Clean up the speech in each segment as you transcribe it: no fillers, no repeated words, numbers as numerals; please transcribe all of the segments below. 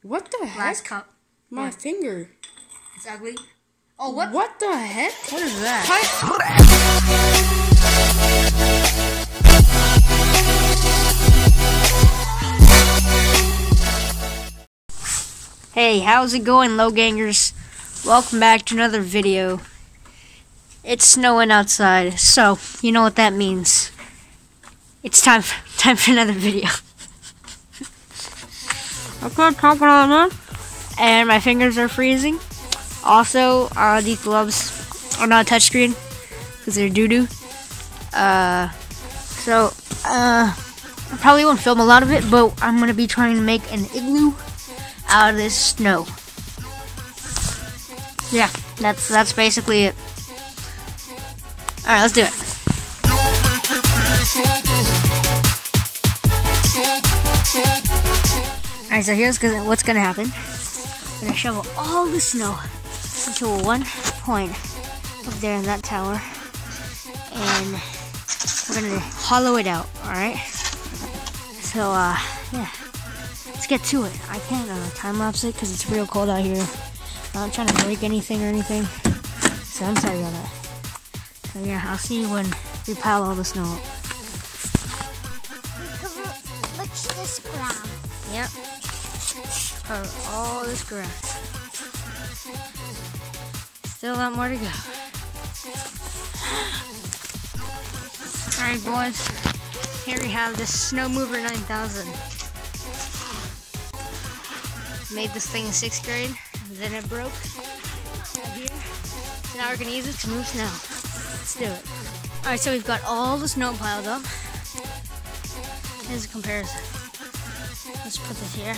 What the heck? Last cup. My finger. It's ugly. Oh, what? What the heck? What is that? Hey, how's it going, Lowgangers? Welcome back to another video. It's snowing outside, so you know what that means. It's time for another video. Okay, talk about that. And my fingers are freezing. Also, these gloves are not touchscreen because they're doo-doo. I probably won't film a lot of it, but I'm gonna be trying to make an igloo out of this snow. Yeah, that's basically it. All right, let's do it. Alright, so here's what's gonna happen. I'm gonna shovel all the snow into one point up there in that tower, and we're gonna hollow it out. All right. So yeah, let's get to it. I can't time lapse it because it's real cold out here. I'm not trying to break anything or anything, so I'm sorry about that. So yeah, I'll see you when we pile all the snow up. Look at this ground. Yep. Cover all this ground. Still a lot more to go. Alright, boys. Here we have the Snow Mover 9000. Made this thing in 6th grade. Then it broke right here. So now we're gonna use it to move snow. Let's do it. Alright, so we've got all the snow piled up. Here's a comparison. Let's put this here.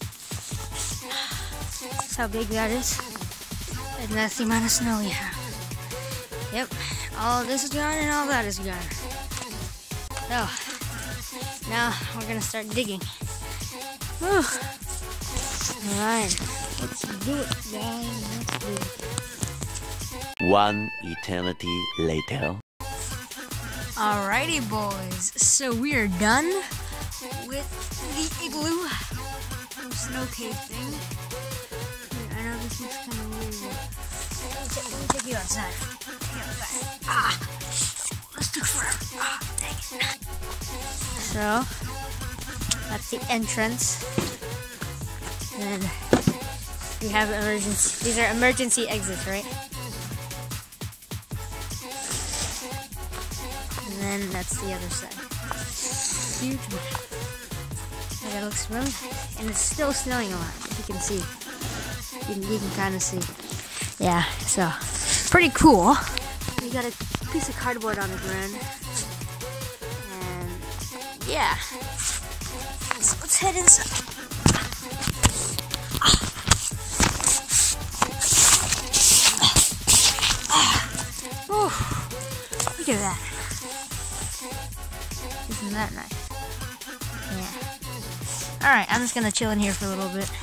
That's how big that is. And that's the amount of snow we have. Yep. All this is gone and all that is gone. So, now we're gonna start digging. Whew. Alright. Let's do it, guys. Let's do it. One eternity later. Alrighty, boys. So we are done with the igloo snow cave thing. I know this looks kind of weird. Let me take you outside. Let's do forever. Dang it. So that's the entrance. And we have emergency. These are emergency exits, right? And then that's the other side. Huge. That looks really nice. And it's still snowing a lot, as you can see. You can kind of see. Yeah, so pretty cool. We got a piece of cardboard on the ground. And yeah. So let's head inside. Look at that. Isn't that nice? Yeah. Alright, I'm just gonna chill in here for a little bit.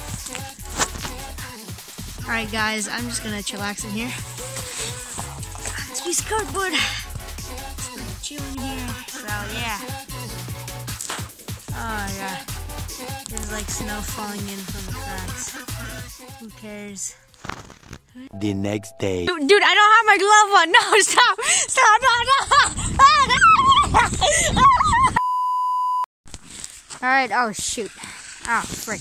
Alright guys, I'm just gonna chillax in here. This piece of cardboard. Just chill in here. So yeah. Oh yeah. There's like snow falling in from the cracks. Who cares? The next day. Dude, I don't have my glove on. No, stop. Stop. No. Alright, oh shoot. Oh, frick.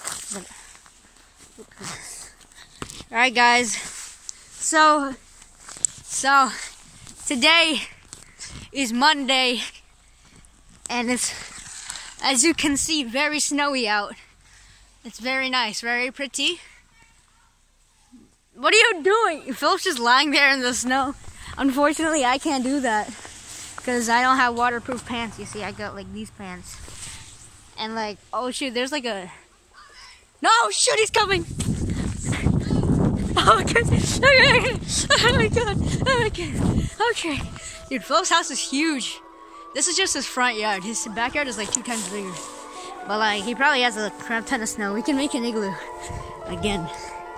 Alright guys. So today is Monday and it's, as you can see, very snowy out. It's very nice, very pretty. What are you doing? Philip's just lying there in the snow. Unfortunately, I can't do that because I don't have waterproof pants. You see, I got like these pants. And like, oh shoot, there's like a... No, shoot, he's coming! Oh my god, oh my god, oh my god, okay. Dude, Philip's house is huge. This is just his front yard. His backyard is like 2 times bigger. But like, he probably has a crap ton of snow. We can make an igloo. Again.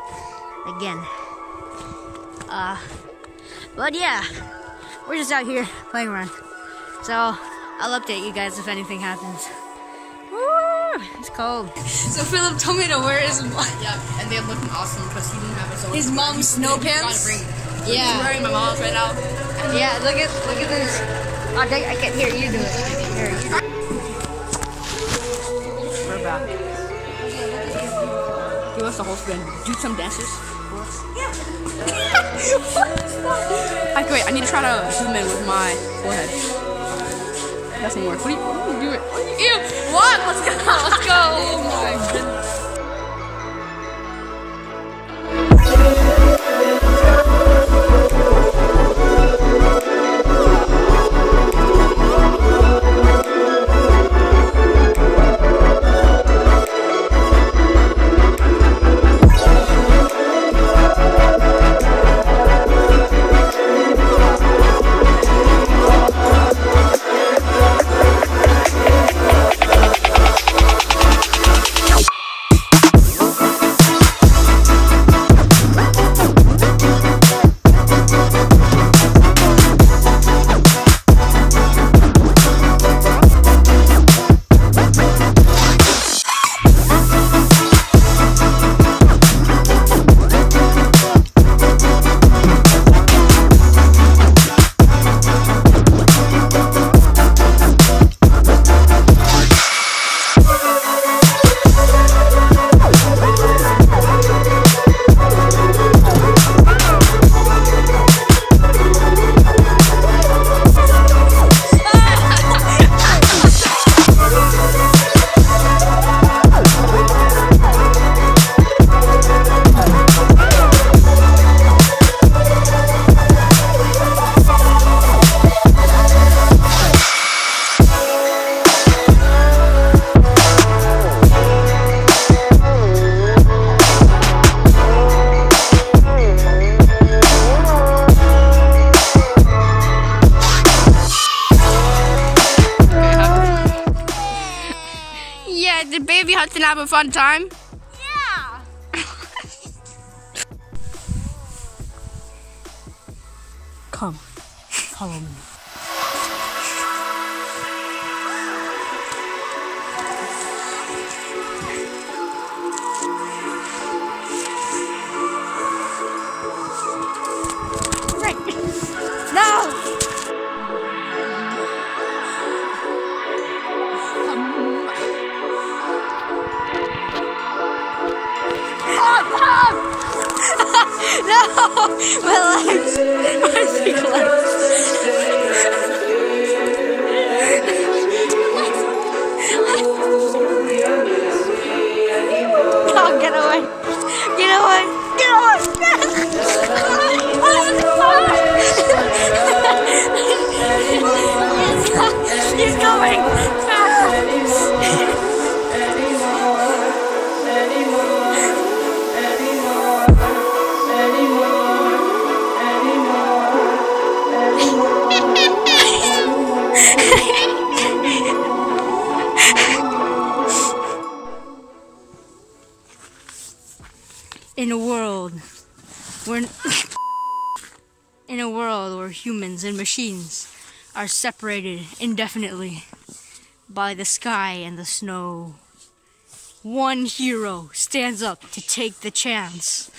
But yeah, we're just out here playing around. So, I'll update you guys if anything happens. Woo! It's cold. So Philip told me to wear his and they're looking awesome because he didn't have his mom's snow pants. Yeah. He's wearing my mom's right now. Yeah, look at this. Oh, I can't hear you do it. Here. We're back. Give us the whole spin. Do some dances. Yeah. Wait, I need to try to zoom in with my forehead. That doesn't work. What do you do it? Ew! What? Let's go! Let's go! Oh my goodness. Did Baby Hudson have a fun time? Yeah. Come, follow me. No! My legs! My big legs! Oh, get away! Get away! Get away! He's coming! In a world where humans and machines are separated indefinitely by the sky and the snow, one hero stands up to take the chance.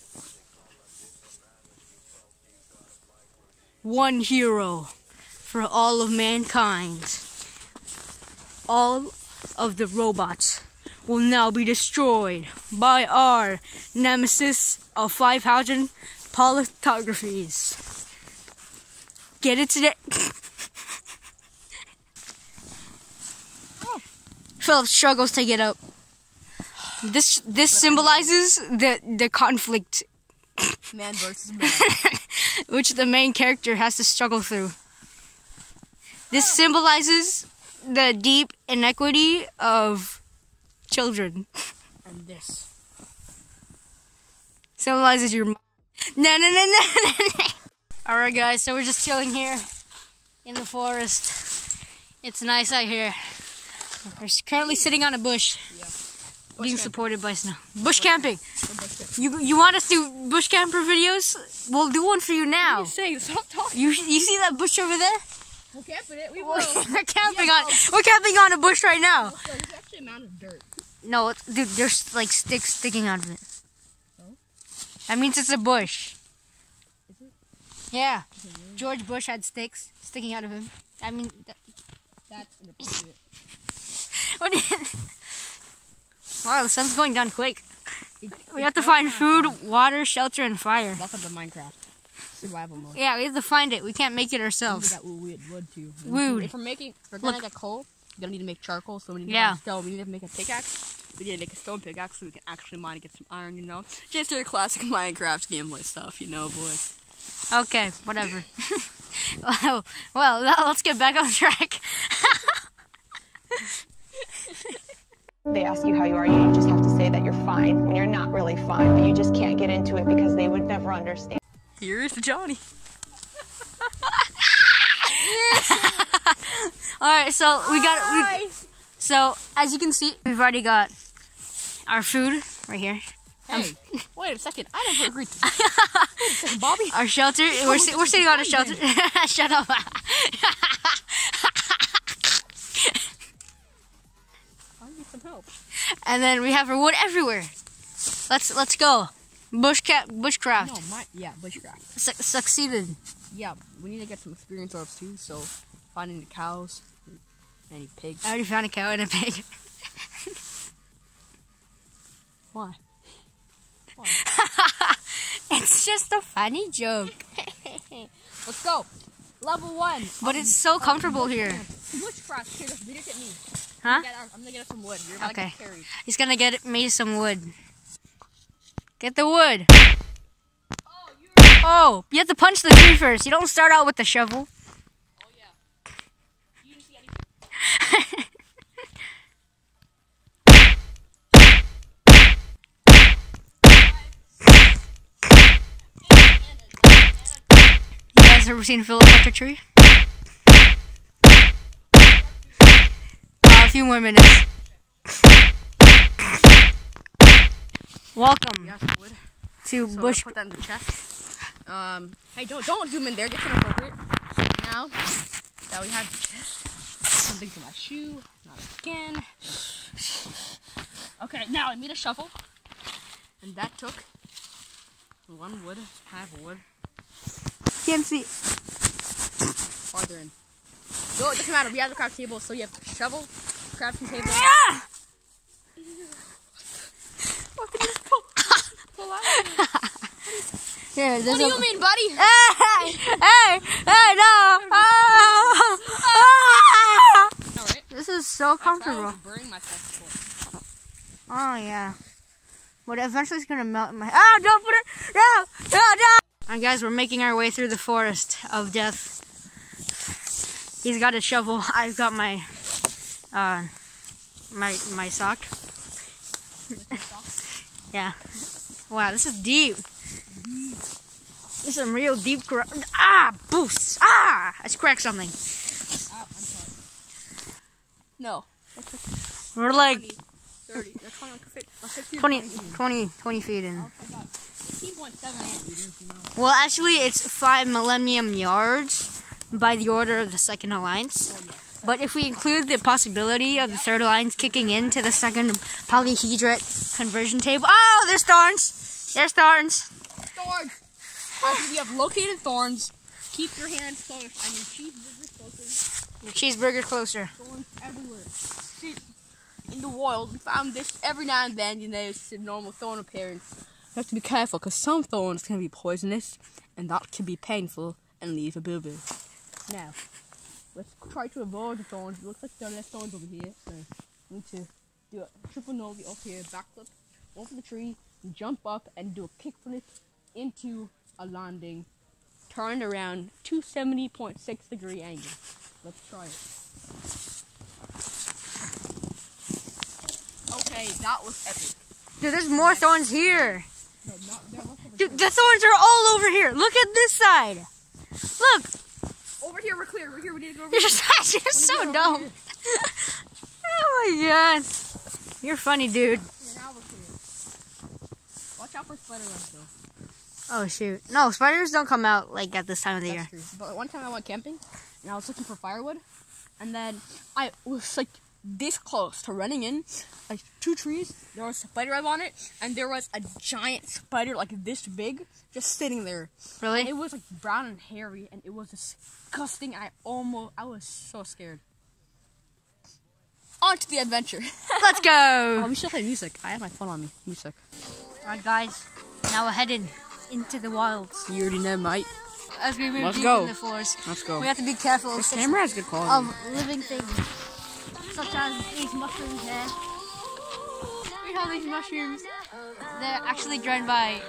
One hero for all of mankind. All of the robots will now be destroyed by our nemesis of 5,000 polytographies. Get it today? Philip struggles to get up. This symbolizes the conflict, Man versus man. which the main character has to struggle through. This symbolizes the deep inequity of children. And this symbolizes your no. Alright guys, so we're just chilling here in the forest. It's nice out here. We're currently sitting on a bush. Yeah. Being supported by snow. Bush camping. You want us to do bush camper videos? We'll do one for you now. What are you saying? Stop talking. You see that bush over there? We're camping it. We will. We're camping on a bush right now. There's actually a mound of dirt. No, dude, there's like sticks sticking out of it. Oh? That means it's a bush. Is it? Yeah. George Bush had sticks sticking out of him. I mean, That's inappropriate. what? Wow, the sun's going down quick. We have to find food, water, shelter, and fire. Welcome to Minecraft. Survival mode. Yeah, we have to find it. We can't make it We ourselves. got wood too. Wood. If we're gonna get coal, we're gonna need to make charcoal, so we need to Yeah. find stone. We need to make a pickaxe. We need to make a stone pickaxe so we can actually mine and get some iron, you know? Just your classic Minecraft gameplay stuff, you know, boys. Okay, whatever. well, let's get back on track. They ask you how you are, you just have to say that you're fine when you're not really fine, but you just can't get into it because they would never understand. Here's Johnny. Alright, so so as you can see, we've already got our food right here. Hey, wait a second. I never agreed to this. Wait a second, Bobby. Our shelter. We're sitting on a shelter. Shut up. I need some help. And then we have our wood everywhere. Let's go. Bushcraft. No, bushcraft. Succeeded. Yeah, we need to get some experience orbs too, so finding the cows, any pigs. I already found a cow and a pig. Why? It's just a funny joke. Let's go. Level 1. But it's so comfortable here. Bushcraft. Here, just at me. Huh? I'm gonna get us some wood. You're about to Okay. get carried. He's gonna get me some wood. Get the wood. Oh, you have to punch the tree first. You don't start out with the shovel. Oh yeah. You didn't see anything. You guys ever seen Philip punch a tree? A few more minutes. Welcome You have some wood. to So Bush. put that in the chest. Hey, don't zoom in there. Get inappropriate. Now that we have the chest, something for my shoe. Not again. Okay, now I made a shovel, and that took 1 wood, half a wood. Can't see. Farther in. No, it doesn't matter. We have the craft table, so you have shovel, crafting table. Ah! What did you pull out? Here, What do you mean, buddy? Hey, no! Alright. This is so comfortable. I was burning myself before. Oh yeah. But eventually it's gonna melt in my. Oh, don't put it! No! Alright, guys, we're making our way through the forest of death. He's got a shovel. I've got my, my sock. Yeah. Wow, this is deep. This is some real deep. Boost! I just cracked something. I'm sorry. No. We're like 30. 20, 20 feet in. 15.78 meters, you know. Well, actually, it's 5 millennium yards by the order of the second alliance. But if we include the possibility of the third alliance kicking into the second polyhedric conversion table. Oh, there's thorns! There's thorns! Thorns! After we have located thorns, keep your hands close and your cheeseburger closer. Your cheeseburger closer. Thorns everywhere. See, in the wild, we found this every now and then, you know, it's a normal thorn appearance. You have to be careful, because some thorns can be poisonous, and that can be painful and leave a boo-boo. Now, let's try to avoid the thorns. It looks like there are less thorns over here, so we need to do a triple nollie up here, backflip, over the tree, jump up, and do a kickflip into a landing, turned around 270.6 degree angle. Let's try it. Okay, that was epic. Dude, there's more thorns here. No, not there. Dude, the thorns are all over here. Look at this side. Look. Over here, we're clear. We're here. We need to go over You're here. so dumb. Oh my god. You're funny, dude. Yeah, now we're clear. Watch out for spider webs, though. Oh shoot. No, spiders don't come out like at this time of the year. That's true. But one time I went camping, and I was looking for firewood, and then I was like this close to running in, like 2 trees. There was a spider web on it, and there was a giant spider like this big just sitting there. Really? It was like brown and hairy, and it was disgusting. I was so scared. On to the adventure. Let's go! Oh, we should play music. I have my phone on me. Music. Alright guys, now we're headed into the wilds. You already know, mate. As we move Let's deep go. in the forest, Let's go. we have to be careful This camera has good quality. of living things, such as these mushrooms here. We have these mushrooms. They're actually grown by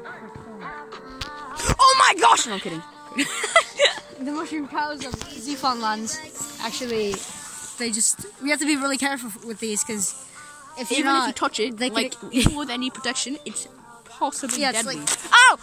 Oh my gosh! No, I'm kidding. the mushroom cows of Newfoundlands. Actually, we have to be really careful with these because if you're Even not, if you touch it, they like, could, even with any protection, it's possibly yeah, it's deadly. like, Ow!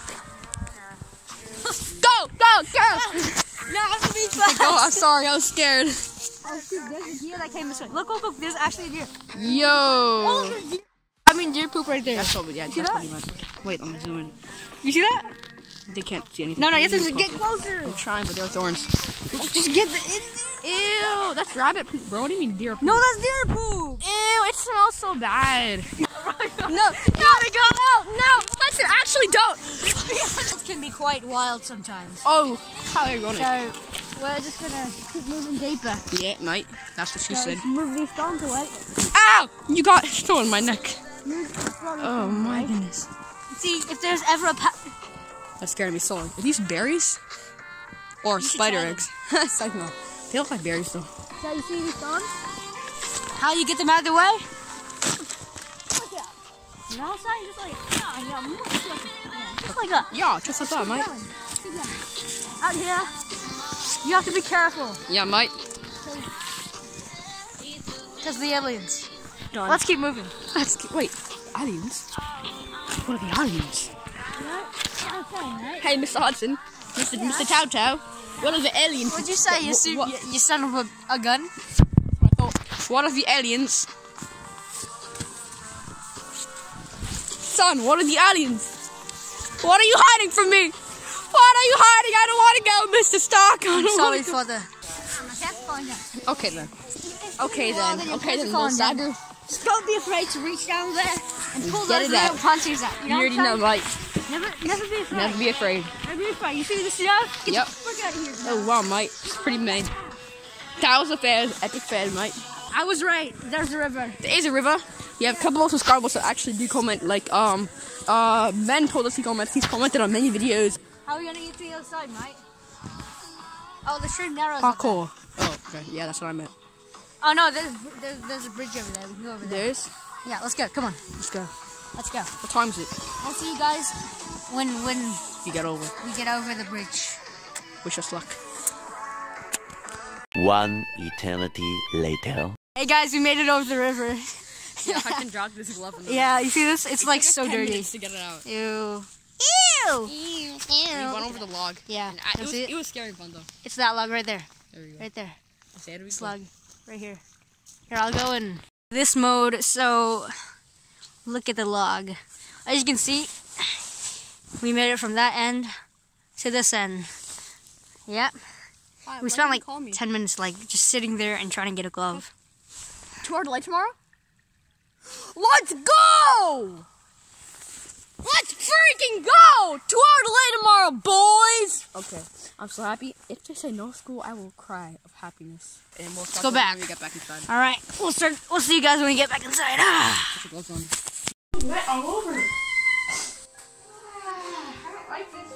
Go! Go! Go! no, I have to be fast. Go! I'm sorry, I was scared. Oh shoot, there's a deer that came this way. Look, look, look, there's actually a deer. Yo! Oh, there's deer. I mean deer poop right there. That's probably, yeah, See that's that? probably mine. Wait, I'm zooming. You see that? They can't see anything. No, you have to get closer. I'm trying, but there are thorns. Just get the. Ew! That's rabbit poop, bro. What do you mean deer poop? No, that's deer poop. Ew! It smells so bad. No, no, Spencer, actually don't. it can be quite wild sometimes. Oh, how are you going? So we're just gonna keep moving deeper. Yeah, mate. That's what she said. Move these stones away. Ow! You got thorn in my neck. Oh my goodness. See, if there's ever a That scared me so. Are these berries? Or should spider try them. eggs? Psych no. They look like berries though. So you see these stones? How you get them out of the way? You know what I'm saying? Just like, just like that. Yeah, just like that, mate. Out here, you have to be careful Yeah, mate. because the aliens. Done. Let's keep moving. Wait, aliens? What are the aliens? Hey, Mr. Hudson. Mr. Tao Tao. What are the aliens? What'd you say? You son of a gun? What are the aliens? Son, what are the aliens? What are you hiding from me? What are you hiding? I don't want to go, Mr. Stark. I I'm don't sorry wanna go. for the. Okay then. Okay then, little Stagger. Just don't be afraid to reach down there and pull Get those it little out. punches out. You You already know, right? Never be afraid. Never be afraid. Never be afraid. You see the snow? Get Yep. the frick out of here. Oh wow, mate. It's pretty mean. That was a fair, epic fair, mate. I was right. There's a river. There is a river. We have a couple of subscribers that actually do comment. Like Ben told us he commented. He's commented on many videos. How are we gonna get to the other side, mate? Oh, the stream narrows. Parkour. Oh, okay. Yeah, that's what I meant. Oh no, there's a bridge over there. We can go over there. There's. Yeah, let's go. Come on, Let's go. let's go. What time is it? I'll see you guys when You get over. we get over the bridge. Wish us luck. One eternity later. Hey guys, we made it over the river. Yeah, I can drag this glove. Yeah, you see this? It's like so dirty. To get it out. Ew. Ew. We went over the log. Yeah. And That's it. it was scary fun though. It's that log right there. There we go. Right there. Say it we Slug. Right here. Here, I'll go in this mode. So, look at the log. As you can see, we made it from that end to this end. Yep. We spent like 10 minutes like just sitting there and trying to get a glove. Tour the light tomorrow? Let's go! Let's freaking go! Tour the light tomorrow, boys! Okay, I'm so happy. If they say no school, I will cry of happiness. And we'll go back. when we get back inside. All right, we'll see you guys when we get back inside. Ah. Put your gloves on. Wet all over. I don't like this.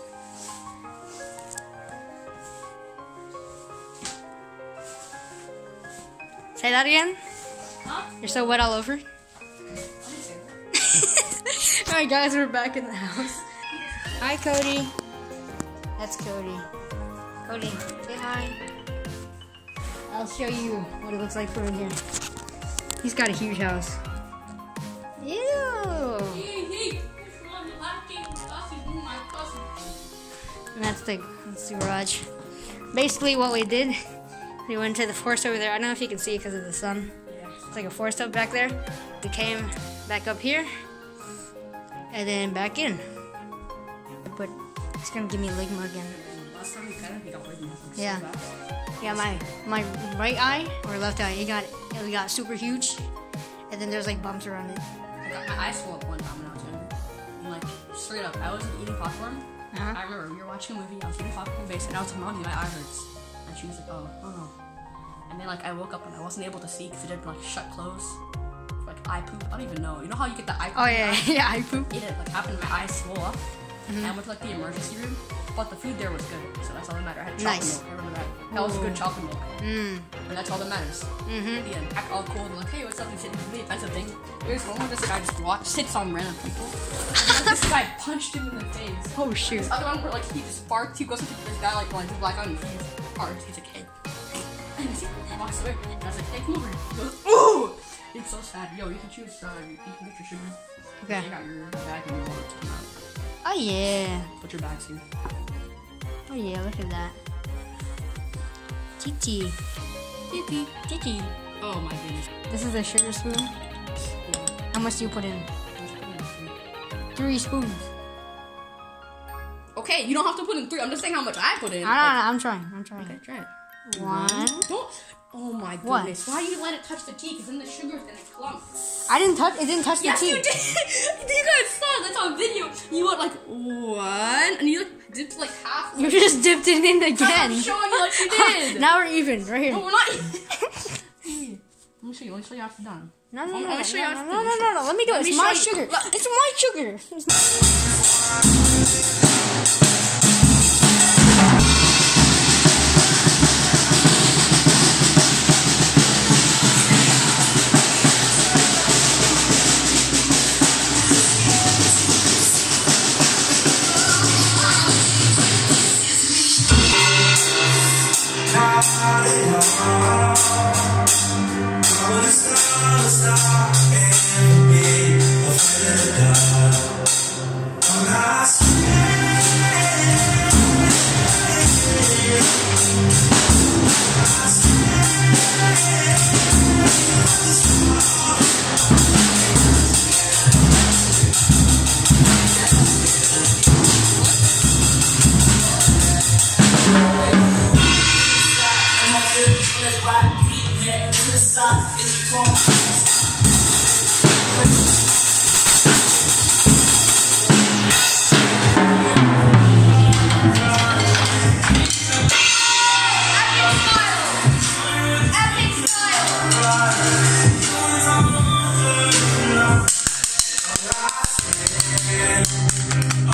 Say that again. Huh? You're so wet all over. Alright guys, we're back in the house. Hi Cody. That's Cody. Cody, say hi. I'll show you what it looks like from in here. He's got a huge house. Ew. And that's the garage. Basically what we did, we went to the forest over there. I don't know if you can see it because of the sun. It's like a forest up back there. We came back up here and then back in. But it's gonna give me a ligma again. Last time he got poisoned. Yeah. Yeah, my right eye or left eye, it got super huge, and then there's like bumps around it. My eye swelled up one time when I was younger. And, like, straight up, I was eating popcorn. I remember we were watching a movie, I was eating popcorn base, and I was like, Mommy, my eye hurts. And she was like, oh no. And then, like, I woke up and I wasn't able to see because it had, like, shut closed. Like, eye poop. I don't even know. You know how you get the eye poop? Oh, yeah, yeah, eye poop. It had, like, happened, my eyes swole up. And I went to, like, the emergency room. But the food there was good, so that's all that mattered. I had chocolate milk, I remember that. That was good chocolate milk. And that's all that matters. At the end, act all cool, and like, hey, what's up? And shit, really offensive thing. There's one where this guy just sits on random people. And this guy punched him in the face. Oh shoot. This other one where, like, he just barked, he goes up to this guy, like, the black guy, and he barks, he's like, hey. And he walks away, and I was like, hey, come over. He goes, ooh! It's so sad. Yo, you can choose, you can get your sugar. Okay. You got your bag and you want it to come out. Oh yeah. Put your bags here. Oh yeah, look at that. Titi. Titi. Oh my goodness. This is a sugar spoon. How much do you put in? 3 spoons. Okay, you don't have to put in 3. I'm just saying how much I put in. I'm trying. Okay, try it. 1. Don't. Oh my goodness. Why you let it touch the tea? Because then the sugar's gonna clump. It didn't touch the Yes, tea. you did. You guys saw that's on video. You went like 1, and you like dipped like half. You just dipped it in again. I'm showing you what you did. Now we're even, right here. No, we're not. Hey, let me show you. Let me show you after done. No. Let me show you after done. No. Let me do it. It's my sugar. It's my sugar.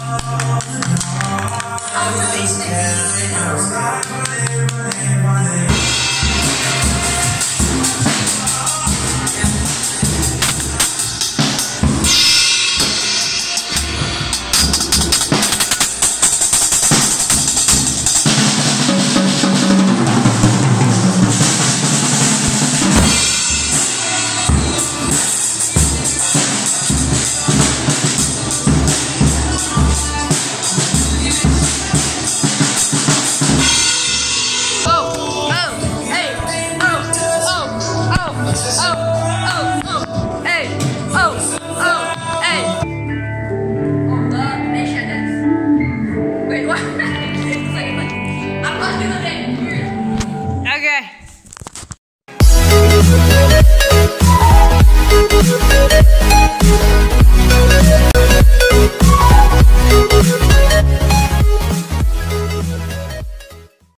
I was